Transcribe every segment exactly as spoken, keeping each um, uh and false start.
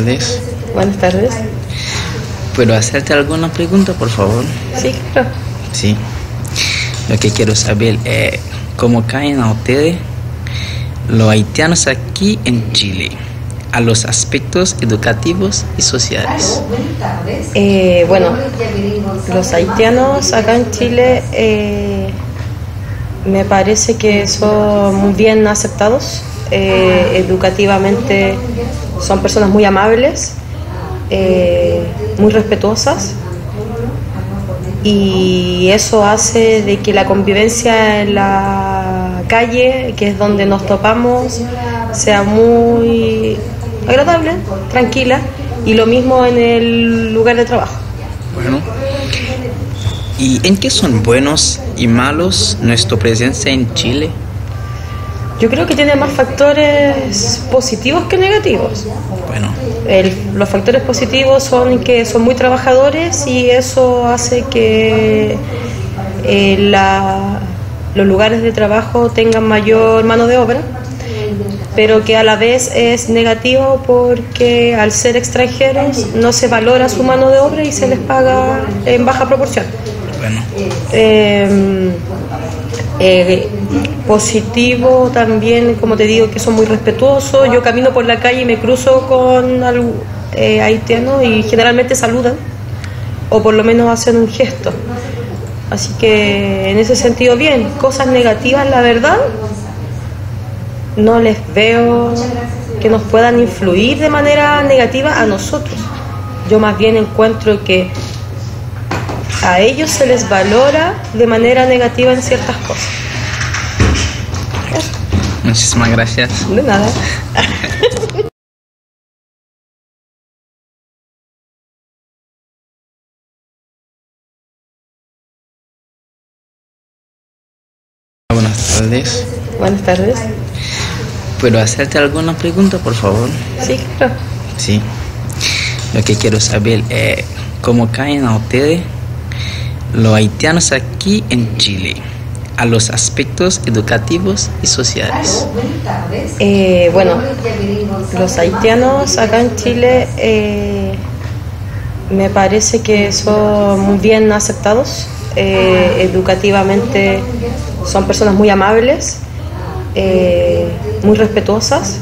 Tardes. Buenas tardes. ¿Puedo hacerte alguna pregunta, por favor? Sí, claro. Sí. Lo que quiero saber es cómo caen a ustedes los haitianos aquí en Chile a los aspectos educativos y sociales. Eh, bueno, los haitianos acá en Chile eh, me parece que son muy bien aceptados. Eh, educativamente son personas muy amables, eh, muy respetuosas, y eso hace de que la convivencia en la calle, que es donde nos topamos, sea muy agradable, tranquila, y lo mismo en el lugar de trabajo. Bueno, ¿y en qué son buenos y malos nuestra presencia en Chile? Yo creo que tiene más factores positivos que negativos. Bueno, El, los factores positivos son que son muy trabajadores, y eso hace que eh, la, los lugares de trabajo tengan mayor mano de obra, pero que a la vez es negativo porque al ser extranjeros no se valora su mano de obra y se les paga en baja proporción. bueno, Eh, eh, positivo también, como te digo, que son muy respetuosos. Yo camino por la calle y me cruzo con algún eh, haitiano y generalmente saludan, o por lo menos hacen un gesto. Así que en ese sentido bien. Cosas negativas, la verdad, no les veo que nos puedan influir de manera negativa a nosotros. Yo más bien encuentro que a ellos se les valora de manera negativa en ciertas cosas. muchísimas gracias. De nada. Buenas tardes. Buenas tardes. ¿Puedo hacerte alguna pregunta, por favor? Sí, claro. Sí. Lo que quiero saber es cómo caen a ustedes los haitianos aquí en Chile a los aspectos educativos y sociales. Eh, bueno, los haitianos acá en Chile eh, me parece que son muy bien aceptados. Eh, educativamente son personas muy amables, eh, muy respetuosas,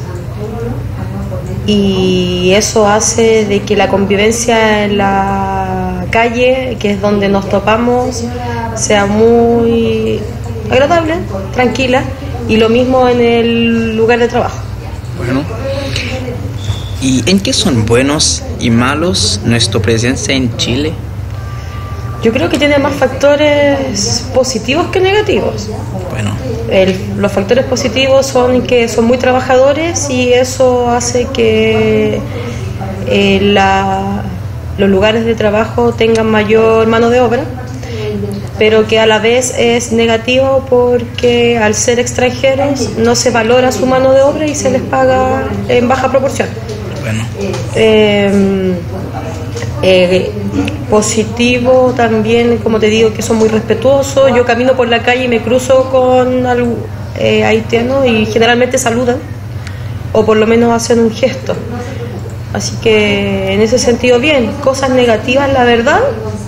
y eso hace de que la convivencia en la calle, que es donde nos topamos, sea muy agradable, tranquila, y lo mismo en el lugar de trabajo. Bueno, ¿y en qué son buenos y malos nuestra presencia en Chile? Yo creo que tiene más factores positivos que negativos. Bueno, El, los factores positivos son que son muy trabajadores, y eso hace que eh, la, los lugares de trabajo tengan mayor mano de obra, pero que a la vez es negativo porque al ser extranjeros no se valora su mano de obra y se les paga en baja proporción. bueno, Eh, eh, positivo también, como te digo, que son muy respetuosos. Yo camino por la calle y me cruzo con algún eh, haitiano y generalmente saludan, o por lo menos hacen un gesto. Así que en ese sentido bien. Cosas negativas, la verdad,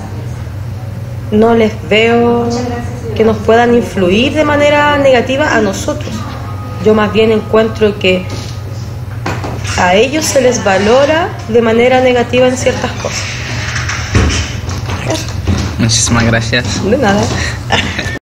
no les veo que nos puedan influir de manera negativa a nosotros. Yo más bien encuentro que a ellos se les valora de manera negativa en ciertas cosas. muchísimas gracias. De nada.